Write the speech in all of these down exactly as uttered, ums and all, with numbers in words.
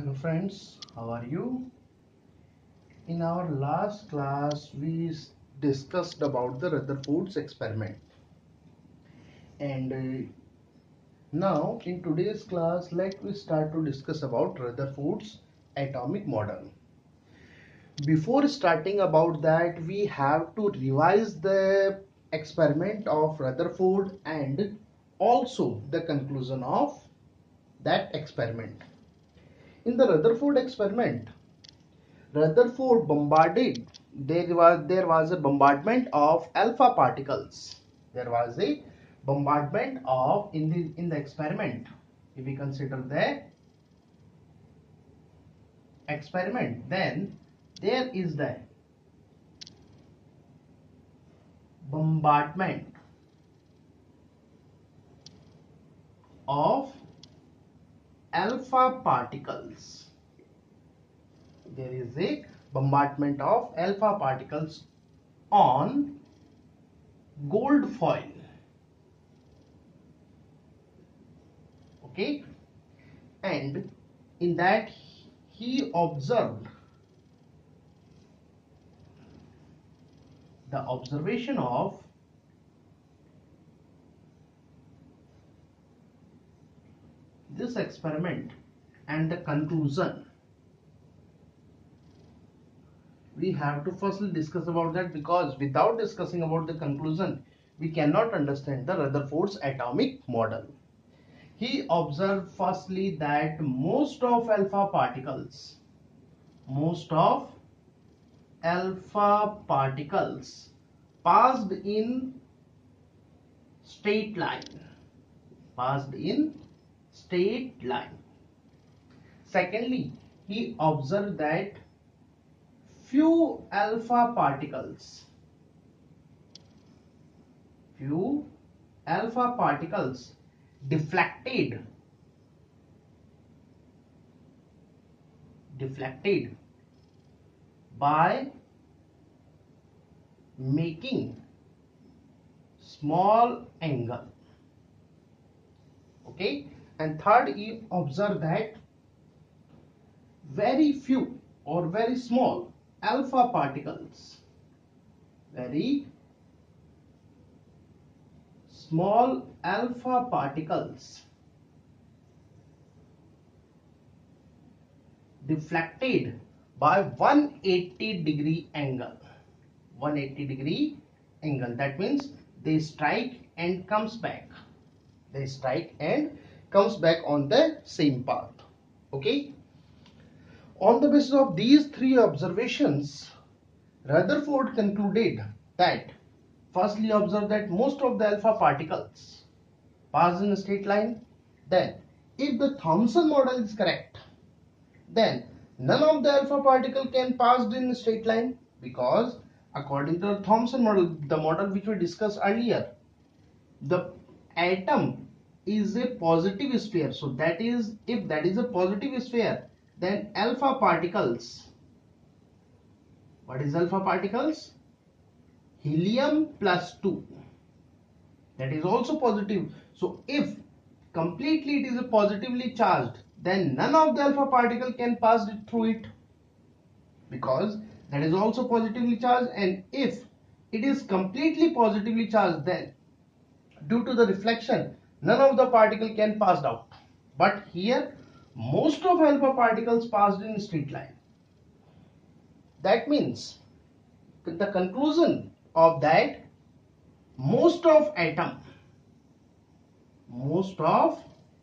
Hello friends, how are you? In our last class we discussed about the Rutherford's experiment, and uh, now in today's class let we start to discuss about Rutherford's atomic model. Before starting about that, we have to revise the experiment of Rutherford and also the conclusion of that experiment. In the Rutherford experiment, Rutherford bombarded. There was there was a bombardment of alpha particles. There was a bombardment of in the in the experiment. If we consider the experiment, then there is the bombardment of alpha particles. There is a bombardment of alpha particles on gold foil. Okay, and in that he observed the observation of this experiment and the conclusion. We have to firstly discuss about that, because without discussing about the conclusion we cannot understand the Rutherford's atomic model. He observed firstly that most of alpha particles most of alpha particles passed in straight line passed in straight line. Secondly, he observed that few alpha particles few alpha particles deflected deflected by making small angle. Okay, and third, he observed that very few or very small alpha particles very small alpha particles deflected by one hundred eighty degree angle. one hundred eighty degree angle, that means they strike and comes back they strike and comes back on the same path. Okay, on the basis of these three observations, Rutherford concluded that firstly observed that most of the alpha particles pass in a straight line. Then if the Thomson model is correct, then none of the alpha particle can pass in a straight line, because according to the Thomson model, the model which we discussed earlier, the atom is a positive sphere. So that is, if that is a positive sphere, then alpha particles, what is alpha particles? Helium plus two, that is also positive. So if completely it is a positively charged, then none of the alpha particle can pass it through it, because that is also positively charged. And if it is completely positively charged, then due to the reflection none of the particle can pass out. But here most of alpha particles passed in straight line. That means the conclusion of that, most of atom most of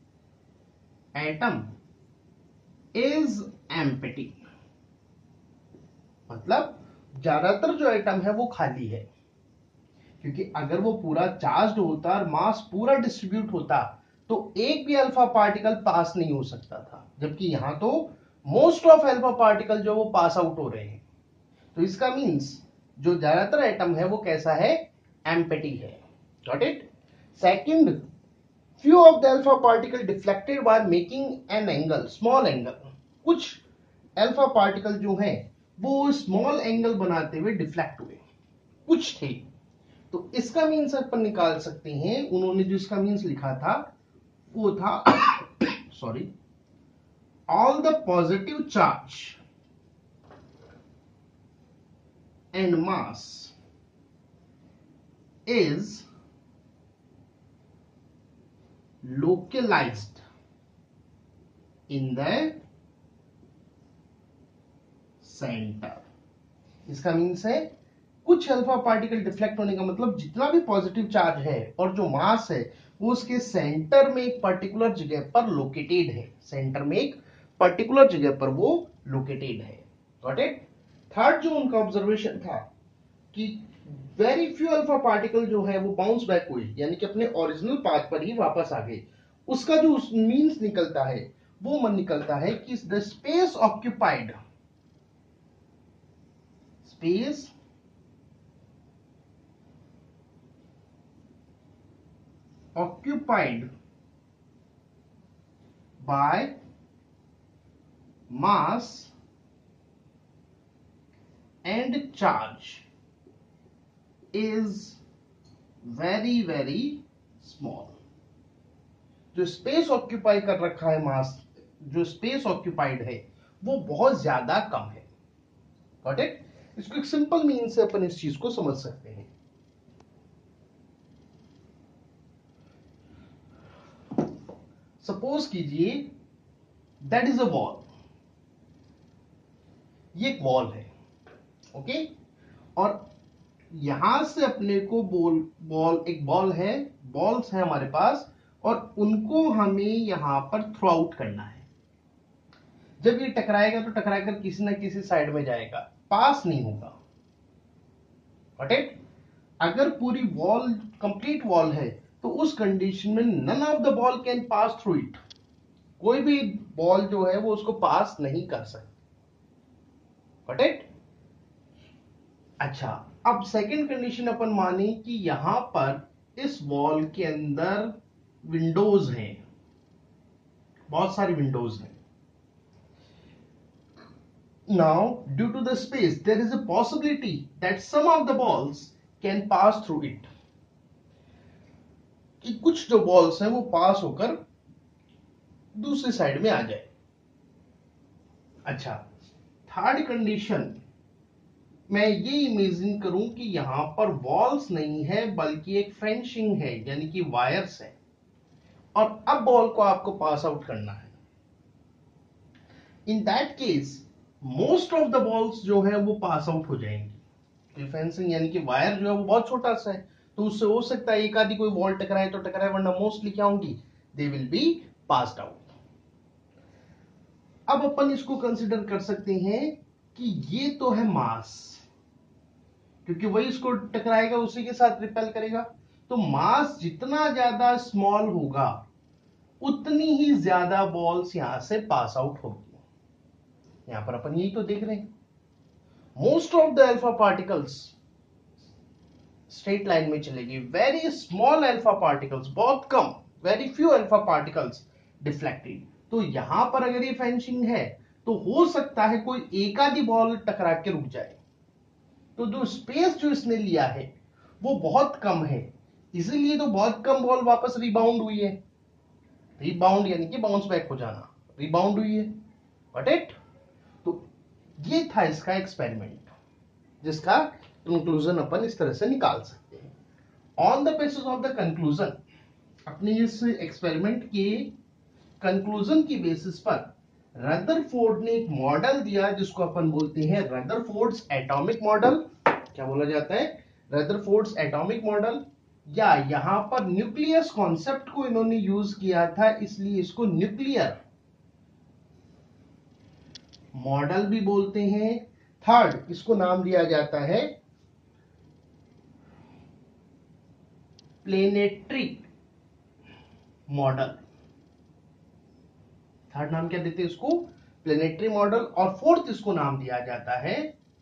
atom is empty. मतलब ज्यादातर जो atom है वो खाली है, क्योंकि अगर वो पूरा चार्ज्ड होता और मास पूरा डिस्ट्रीब्यूट होता तो एक भी अल्फा पार्टिकल पास नहीं हो सकता था, जबकि यहां तो मोस्ट ऑफ अल्फा पार्टिकल जो वो पास आउट हो रहे हैं. तो इसका मींस जो ज्यादातर एटम है वो कैसा है? एम्प्टी है. Got it? Second, few of the alpha particle deflected by making an angle, small angle. कुछ अल्फा पार्टिकल जो हैं वो स्मॉल एंगल बनाते हुए डिफ्लेक्ट हुए, कुछ थे. तो इसका मीन्स अपन निकाल सकते हैं. उन्होंने जो इसका मीन्स लिखा था वो था sorry all the positive charge and mass is localized in the center. इसका मीन्स है कुछ अल्फा पार्टिकल डिफ्लेक्ट होने का मतलब जितना भी पॉजिटिव चार्ज है और जो मास है वो उसके सेंटर में एक पर्टिकुलर जगह पर लोकेटेड है, सेंटर में एक पर्टिकुलर जगह पर वो लोकेटेड है. Got it? थर्ड जो उनका ऑब्जर्वेशन था कि वेरी फ्यू अल्फा पार्टिकल जो है वो बाउंस बैक हुए, यानी कि अपने ओरिजिनल पाथ पर ही वापस आ गए. उसका जो मीन्स निकलता है वो मन निकलता है कि the space occupied space occupied by mass and charge is very very small. जो स्पेस ऑक्यूपाई कर रखा है, मास जो स्पेस ऑक्यूपाइड है वो बहुत ज्यादा कम है. Got it? इसको एक सिंपल मीन से अपन इस चीज को समझ सकते हैं. सपोज कीजिए दैट इज अ वॉल. ये एक वॉल है, ओके okay? और यहां से अपने को बॉल बॉल एक बॉल है, बॉल्स है हमारे पास, और उनको हमें यहां पर थ्रो आउट करना है. जब ये टकराएगा तो टकराकर किसी ना किसी साइड में जाएगा, पास नहीं होगा. Got it? अगर पूरी वॉल कंप्लीट वॉल है तो उस कंडीशन में none of the ball can pass through it. कोई भी बॉल जो है वो उसको पास नहीं कर सकती. Got it? अच्छा, अब सेकंड कंडीशन अपन माने कि यहां पर इस वॉल के अंदर विंडोज हैं, बहुत सारी विंडोज हैं. Now due to the space there is a possibility that some of the balls can pass through it. कि कुछ जो बॉल्स हैं वो पास होकर दूसरी साइड में आ जाए. अच्छा, थर्ड कंडीशन मैं ये इमेजिन करूं कि यहां पर वॉल्स नहीं है बल्कि एक फेंसिंग है, यानी कि वायर्स है, और अब बॉल को आपको पास आउट करना है. In that case most of the balls जो है वो पास आउट हो जाएंगी. फेंसिंग यानी कि वायर जो है वो बहुत छोटा सा है, तो उससे हो सकता है एक आदि कोई बॉल टकराए तो टकराए, वरना मोस्टली क्या होंगी, they will be passed out. अब अपन इसको कंसिडर कर सकते हैं कि ये तो है मास, क्योंकि वही इसको टकराएगा उसी के साथ रिपेल करेगा. तो मास जितना ज्यादा स्मॉल होगा उतनी ही ज्यादा बॉल्स यहां से पास आउट होगी. यहां पर अपन यही तो देख रहे हैं. Most of the alpha particles straight line में चलेगी. वेरी स्मॉल अल्फा पार्टिकल्स, बहुत कम, very few alpha particles deflected. तो यहां पर अगर ये फेंसिंग है तो हो सकता है कोई एक आधी बॉल टकरा के रुक जाए. तो जो स्पेस जो इसने लिया है वो बहुत कम है, इसीलिए तो बहुत कम बॉल वापस रिबाउंड हुई है. रिबाउंड यानी कि बाउंस बैक हो जाना, रिबाउंड हुई है. Got it? तो ये था इसका एक्सपेरिमेंट, जिसका कंक्लूजन अपन इस तरह से निकाल सकते हैं. On the basis of the conclusion, अपने इस एक्सपेरिमेंट के कंक्लूजन की बेसिस पर रदरफोर्ड ने एक मॉडल दिया जिसको अपन बोलते हैं रदरफोर्ड्स एटॉमिक मॉडल. क्या बोला जाता है? Rutherford's atomic model. या यहां पर न्यूक्लियस कॉन्सेप्ट को इन्होंने यूज किया था, इसलिए इसको न्यूक्लियर मॉडल भी बोलते हैं. थर्ड, इसको नाम दिया जाता है प्लेनेटरी मॉडल. थर्ड नाम क्या देते हैं इसको? Planetary model. और फोर्थ इसको नाम दिया जाता है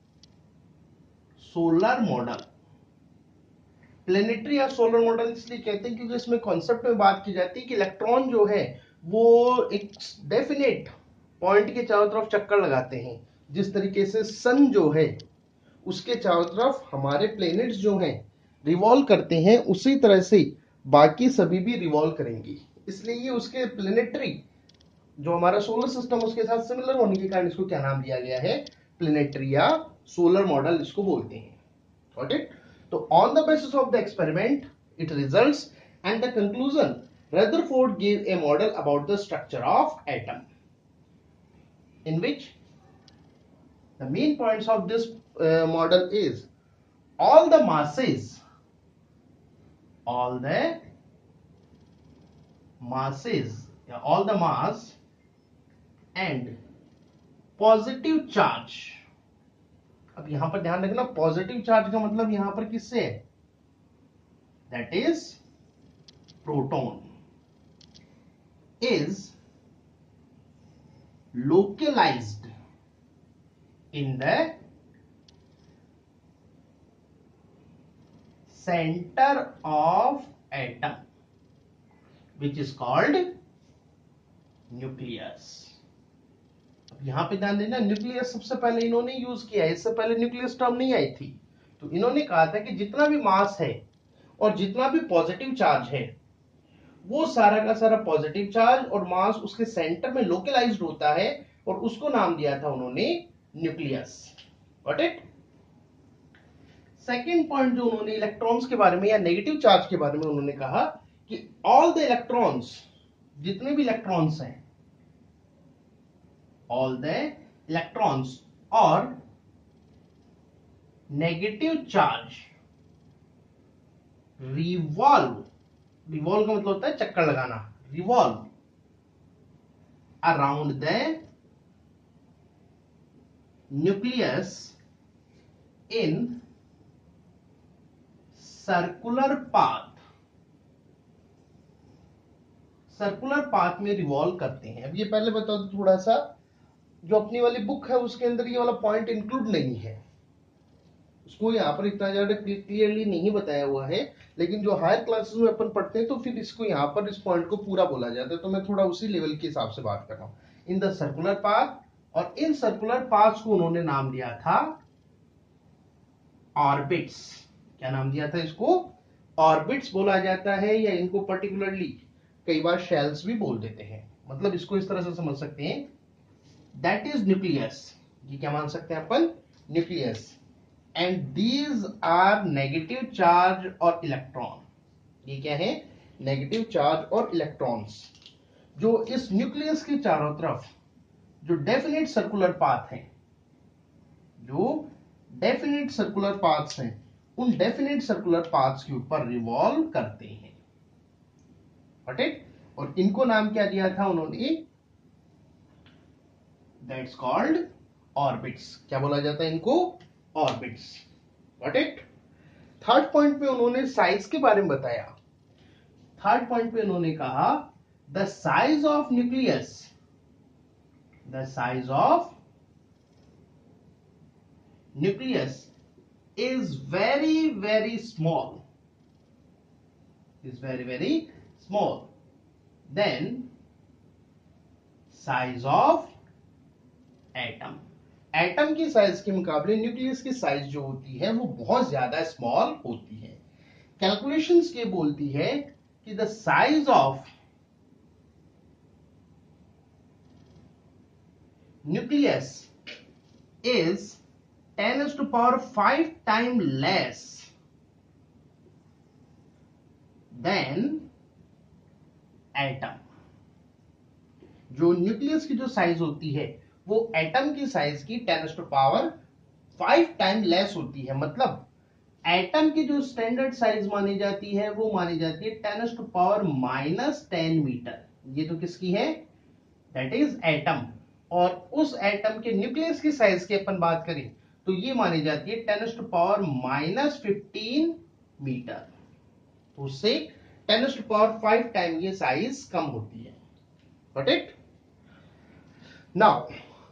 सोलर मॉडल. प्लेनेटरी या सोलर मॉडल इसलिए कहते हैं क्योंकि इसमें कॉन्सेप्ट में बात की जाती है कि इलेक्ट्रॉन जो है वो एक डेफिनेट पॉइंट के चारों तरफ चक्कर लगाते हैं. जिस तरीके से सन जो है उसके चारों तरफ हमारे प्लेनेट्स जो हैं रिवॉल्व करते हैं, उसी तरह से बाकी सभी भी रिवॉल्व करेंगी. इसलिए ये उसके प्लेनेटरी जो हमारा सोलर सिस्टम उसके साथ सिमिलर होने के कारण इसको क्या नाम दिया गया है, प्लेनेटरी या सोलर मॉडल इसको बोलते हैं। Got it? तो on the basis of the experiment it results and the conclusion Rutherford gave a model about the structure of atom, in which the main points of this uh, model is all the masses, all the masses, yeah, all the mass and positive charge. अब यहां पर ध्यान रखना, positive charge का मतलब यहां पर किससे है, that is proton, is localized in the center of atom, which is called nucleus. अब यहां पे ध्यान देना, न्यूक्लियस सबसे पहले इन्होंने यूज किया है, इससे पहले न्यूक्लियस टर्म नहीं आई थी। तो इन्होंने कहा था कि जितना भी मास है और जितना भी पॉजिटिव चार्ज है वो सारा का सारा पॉजिटिव चार्ज और मास उसके सेंटर में लोकलाइज्ड होता है, और उसको नाम दिया था उन्होंने nucleus. Got it? Second point जो उन्होंने इलेक्ट्रॉन्स के बारे में या नेगेटिव चार्ज के बारे में उन्होंने कहा कि ऑल द इलेक्ट्रॉन्स, जितने भी इलेक्ट्रॉन्स हैं, ऑल द इलेक्ट्रॉन्स और नेगेटिव चार्ज रिवॉल्व, रिवॉल्व का मतलब होता है चक्कर लगाना, revolve around the nucleus in circular path, circular path में रिवॉल्व करते हैं। अब ये पहले बता दो थोड़ा सा, जो अपनी वाली बुक है उसके अंदर ये वाला पॉइंट इंक्लूड नहीं है, उसको यहाँ पर इतना ज्यादा क्लियरली नहीं बताया हुआ है, लेकिन जो हायर क्लासेस में अपन पढ़ते हैं तो फिर इसको यहाँ पर इस पॉइंट को पूरा बोला जाता है। तो मैं थोड़ा उसी लेवल के हिसाब से बात कर रहा हूँ, इन द सर्कुलर पाथ, और इन सर्कुलर पाथ्स को उन्होंने नाम दिया था ऑर्बिट्स। क्या नाम दिया था इसको? ऑर्बिट्स बोला जाता है, या इनको पर्टिकुलरली कई बार शेल्स भी बोल देते हैं। मतलब इसको इस तरह से समझ सकते हैं, दैट इज न्यूक्लियस, ये क्या मान सकते हैं अपन, nucleus, and these are negative charge और इलेक्ट्रॉन। ये क्या है? नेगेटिव चार्ज और इलेक्ट्रॉन्स, जो इस न्यूक्लियस के चारों तरफ जो डेफिनेट सर्कुलर पाथ है, जो डेफिनेट सर्कुलर पाथ्स हैं, उन डेफिनेट सर्कुलर पाथ्स के ऊपर रिवॉल्व करते हैं। Got it? और इनको नाम क्या दिया था उन्होंने? That's called orbits. क्या बोला जाता है इनको? Orbits. Got it? Third point पे उन्होंने साइज के बारे में बताया। थर्ड पॉइंट पे उन्होंने कहा the size of nucleus, the size of nucleus is very very small, is very very small than size of atom. Atom की साइज के मुकाबले न्यूक्लियस की साइज जो होती है वो बहुत ज्यादा स्मॉल होती है। कैलकुलेशंस ये बोलती है कि the size of nucleus is ten is to power five time less than atom. जो न्यूक्लियस की जो साइज होती है वो एटम की साइज की ten to power five time less होती है। मतलब एटम की जो स्टैंडर्ड साइज मानी जाती है वो मानी जाती है ten to power minus ten metre. ये तो किसकी है? That is atom. और उस एटम के न्यूक्लियस की साइज की अपन बात करें तो ये मानी जाती है ten to power minus fifteen metre. तो उससे ten to power five time ये साइज कम होती है। Got it? Now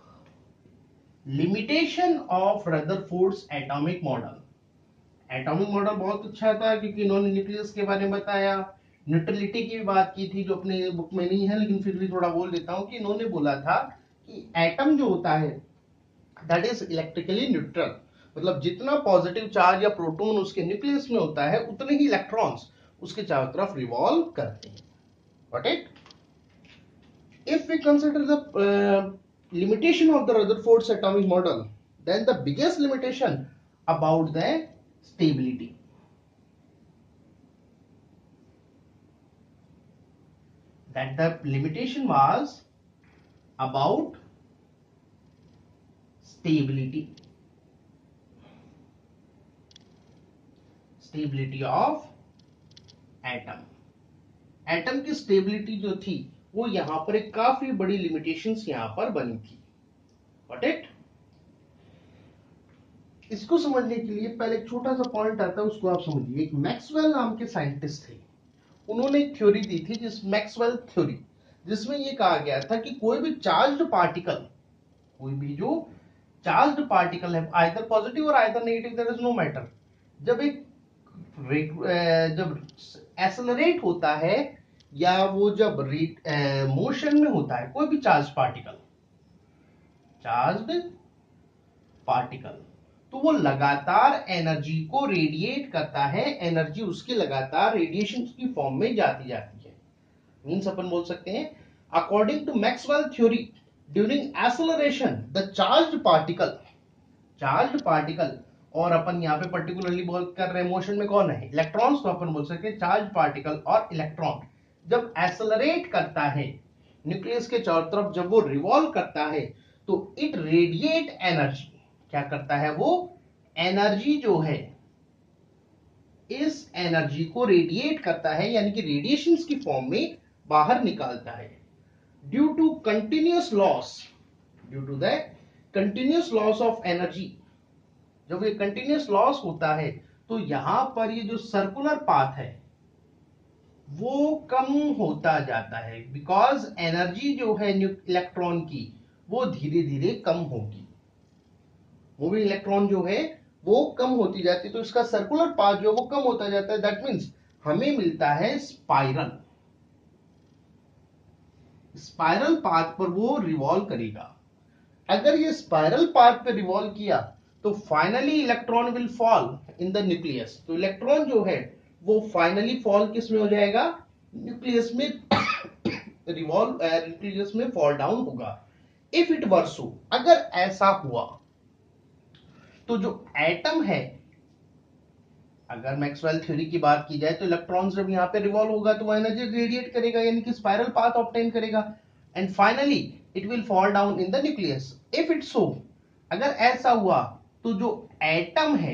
limitation of Rutherford's atomic model. Atomic model बहुत अच्छा था क्योंकि इन्होंने न्यूक्लियस के बारे में बताया, न्यूट्रलिटी की भी बात की थी जो अपने बुक में नहीं है, लेकिन फिर भी थोड़ा बोल देता हूं कि इन्होंने बोला था कि एटम जो होता है दैट इज इलेक्ट्रिकली न्यूट्रल। मतलब जितना पॉजिटिव चार्ज या प्रोटॉन उसके न्यूक्लियस में होता है उतने ही इलेक्ट्रॉन्स उसके चारों तरफ रिवॉल्व करते हैं। Got it? if we consider the uh, limitation of the Rutherford's atomic model, then the biggest limitation about the stability. That the limitation was about stability. Stability of atom. Atom की stability जो थी वो यहां पर एक काफी बड़ी limitations यहां पर बनी थी. Got it? इसको समझने के लिए पहले एक छोटा सा पॉइंट आता है, उसको आप समझिए. एक मैक्सवेल नाम के साइंटिस्ट थे, उन्होंने एक थ्योरी दी थी, जिस मैक्सवेल थ्योरी, जिसमें ये कहा गया था कि कोई भी चार्ज्ड पार्टिकल, कोई भी जो चार्ज्ड पार्टिकल है, आइदर पॉजिटिव और either negative, there is no matter, जब एक जब एक्सेलरेट होता है या वो जब मोशन में होता है, कोई भी चार्ज पार्टिकल, चार्ज्ड पार्टिकल, तो वो लगातार एनर्जी को रेडिएट करता है. एनर्जी उसकी लगातार रेडिएशन की फॉर्म में जाती जाती है. मींस अपन बोल सकते हैं, according to Maxwell theory, during acceleration the charged particle, charged particle, और अपन यहाँ पे पर्टिकुलरली बोल कर रहे हैं मोशन में कौन है, इलेक्ट्रॉन्स, तो अपन बोल सकते हैं चार्ज पार्टिकल और इलेक्ट्रॉन जब एक्सेलरेट करता है न्यूक्लियस के चारों तरफ, जब वो रिवॉल्व करता है, तो इट रेडिएट एनर्जी. क्या करता है वो, एनर्जी जो है, इस एनर्जी को रेडिएट करता है, यानी कि रेडिएशंस की फॉर्म में बाहर निकालता है. Due to continuous loss, due to the continuous loss of energy, जब ये कंटिन्यूअस लॉस होता है तो यहां पर ये जो सर्कुलर पाथ है वो कम होता जाता है, बिकॉज एनर्जी जो है इलेक्ट्रॉन की वो धीरे धीरे कम होगी. मूविंग इलेक्ट्रॉन जो है वो कम होती जाती है, तो इसका सर्कुलर पाथ जो वो कम होता जाता है. दैट मीन्स हमें मिलता है स्पाइरल. स्पाइरल पाथ पर वो रिवॉल्व करेगा. अगर ये स्पाइरल पाथ पे रिवॉल्व किया तो finally electron will fall in the nucleus. तो इलेक्ट्रॉन जो है वो फाइनली फॉल किस में हो जाएगा, न्यूक्लियस में रिवॉल्व, न्यूक्लियस में फॉल डाउन होगा. इफ इट वर सो, अगर ऐसा हुआ तो जो एटम है, अगर मैक्सवेल थ्योरी की बात की जाए तो इलेक्ट्रॉन जब यहां पे रिवॉल्व होगा तो वो एनर्जी रेडिएट करेगा, यानी कि स्पाइरल पाथ ऑब्टेन करेगा, and finally it will fall down in the nucleus. If it so, अगर ऐसा हुआ तो जो एटम है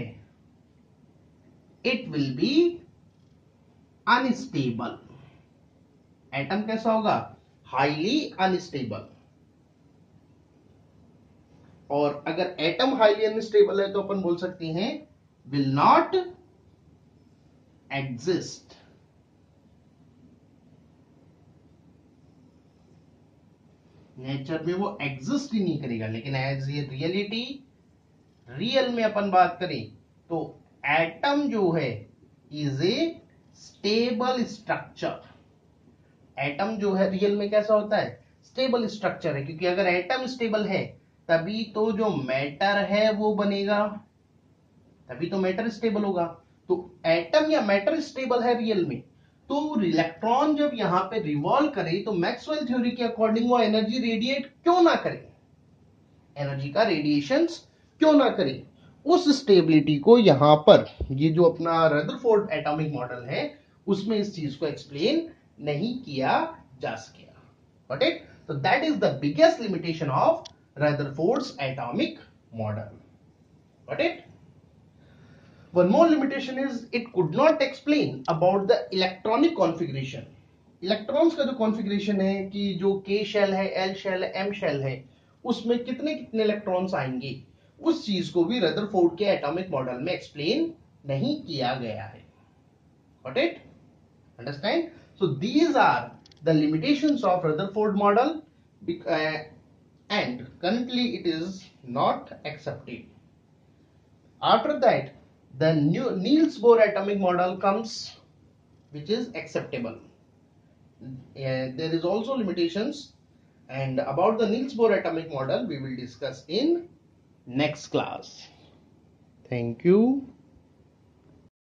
it will be unstable. Atom कैसा होगा, हाईली अनस्टेबल. और अगर एटम हाईली अनस्टेबल है तो अपन बोल सकते हैं विल नॉट एग्जिस्ट. नेचर में वो एग्जिस्ट ही नहीं करेगा. लेकिन एज ये रियलिटी, रियल में अपन बात करें तो एटम जो है is a stable structure. Atom जो है रियल में कैसा होता है, स्टेबल स्ट्रक्चर है, क्योंकि अगर एटम स्टेबल है तभी तो जो मैटर है वो बनेगा, तभी तो मैटर स्टेबल होगा. तो एटम या मैटर स्टेबल है रियल में, तो इलेक्ट्रॉन जब यहां पे रिवॉल्व करे तो मैक्सवेल थ्योरी के अकॉर्डिंग वो एनर्जी रेडिएट क्यों ना करे, एनर्जी का रेडिएशंस क्यों ना करे. उस स्टेबिलिटी को यहां पर ये जो अपना रदरफोर्ड एटॉमिक मॉडल है उसमें इस चीज को एक्सप्लेन नहीं किया जा सकेगा. Got it? So that is the biggest limitation of Rutherford's atomic model. Got it? One more limitation is it could not explain about the electronic configuration. Electrons का जो कॉन्फ़िगरेशन है कि जो K शेल है, L शेल है, M shell है, उसमें कितने कितने इलेक्ट्रॉन्स आएंगे, उस चीज को भी रदरफोर्ड के एटॉमिक मॉडल में एक्सप्लेन नहीं किया गया है. Got it? Understand? So these are the limitations of Rutherford model, uh, and currently it is not accepted. After that, the new Niels Bohr atomic model comes, which is acceptable. Uh, there is also limitations, and about the Niels Bohr atomic model we will discuss in next class. Thank you.